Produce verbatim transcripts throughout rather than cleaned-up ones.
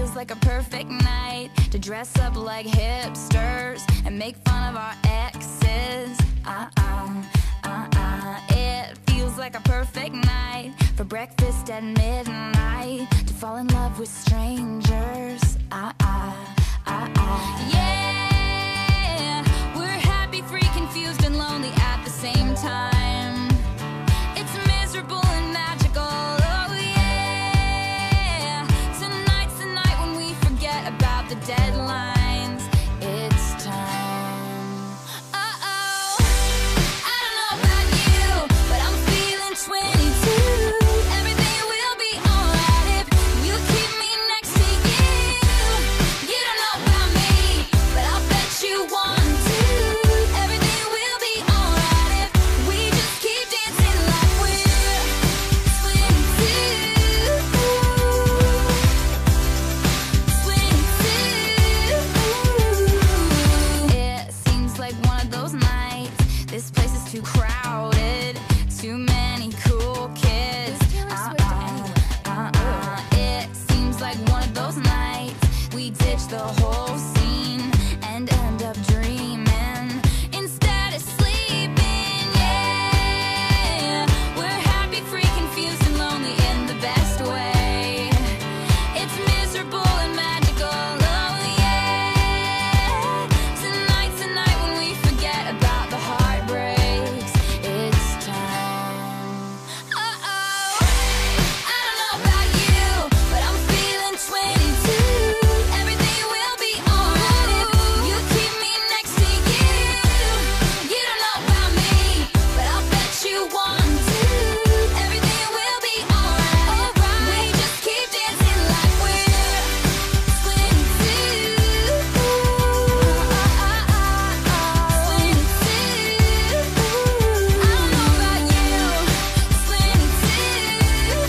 feels like a perfect night to dress up like hipsters and make fun of our exes. Uh-uh, uh-uh. It feels like a perfect night for breakfast at midnight, to fall in love with strangers. Uh-uh, uh-uh. Yeah, we're happy, free, confused, and lonely at the same time. It's miserable and magical. Oh yeah, tonight's the night when we forget about the deadlines. It's time. Uh-oh, I don't know about you, but I'm feeling twenty-two. Everything will be alright if you keep me next to you. You don't know about me, but I'll bet you want to. Everything will be alright if we just keep dancing like we're twenty-two. twenty-two. It seems like one of those nights. This place is too crowded, too many cool kids. Uh-uh, uh-uh. It seems like one of those nights we ditch the whole scene and end up dreaming instead of sleeping. Yeah, we're happy, free, confused, and lonely in the best way. It's miserable and magical. Oh yeah, tonight's the night when we forget about the heartbreaks. It's time. Uh-oh, I don't know about you, but I'm feeling twenty-two. Everything will be alright if you keep me next to you. You don't know about me, but I'll bet you want to. Everything will be alright. We just keep dancing like we're twenty-two. twenty-two. I don't know about you. twenty-two.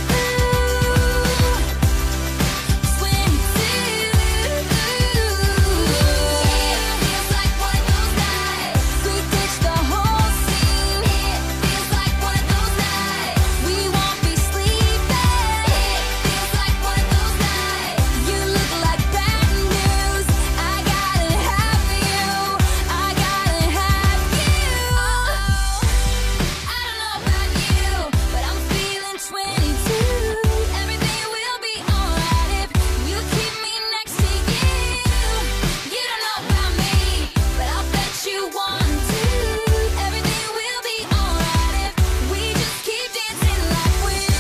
Feels like one of those nights we ditch the whole scene. It feels like one of those nights we won't be sleeping. It feels like one of those nights you look like bad news. I gotta have you. I gotta have you. I don't know about you, but I'm feeling twenty-two. Everything will be alright if you keep me next to you. You don't know about me, but I'll bet you want to. Everything will be alright if we just keep dancing like we're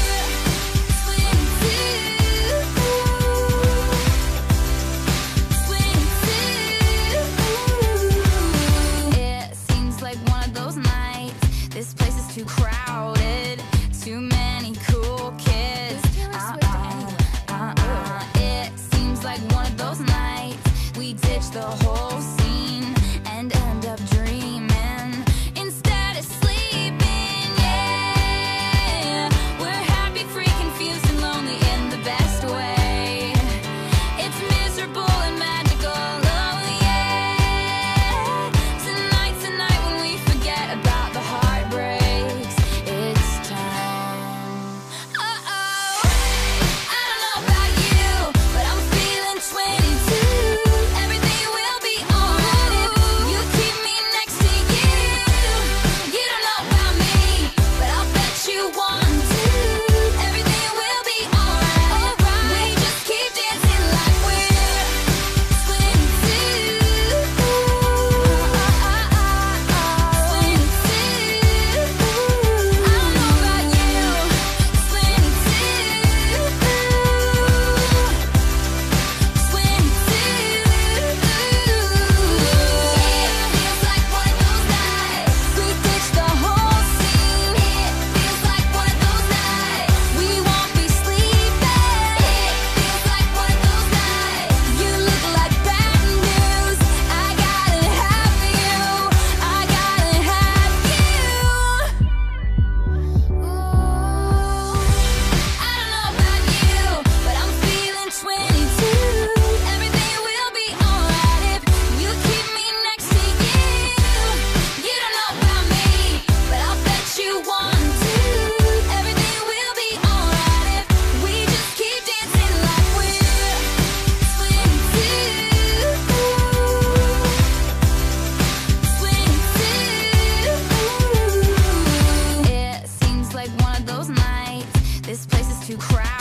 twenty-two. It seems like one of those nights. This place is too crowded, too many cool kids. Uh-uh, uh-uh. It seems like one of those nights we ditch the whole scene and end up dreaming instead of sleeping. Yeah, we're happy, free, confused, and lonely in the best way. It's miserable and magical. Oh yeah, tonight's the night when we forget about the heartbreaks. It's time. Uh-oh, I don't know about you, but I'm feeling twenty-two. Everything will be alright. like one of those nights. This place is too crowded.